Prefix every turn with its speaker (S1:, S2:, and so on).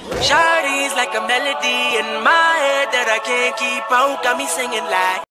S1: Shawty's like a melody in my head that I can't keep out, got me singing like